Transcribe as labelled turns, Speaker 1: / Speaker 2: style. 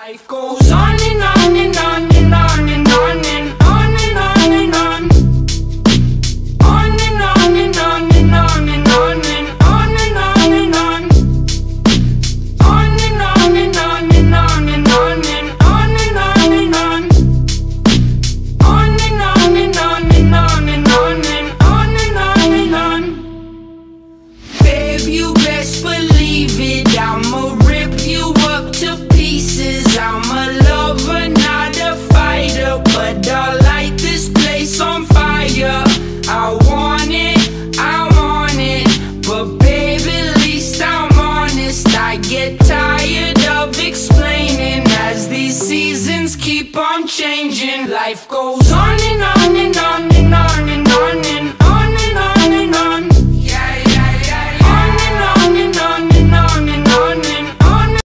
Speaker 1: Life goes on and on and on and on and on and on and on and on. On and on and on and on and on and on and on and on. On and on and on and on and on and on and on and on. On and on and on and on and on and on and on and on. Babe, you best believe it, I'ma rip you up to pieces. I'm a lover, not a fighter, but I'll light this place on fire. I want it, but baby, at least I'm honest. I get tired of explaining as these seasons keep on changing. Life goes on and on and on and on and on and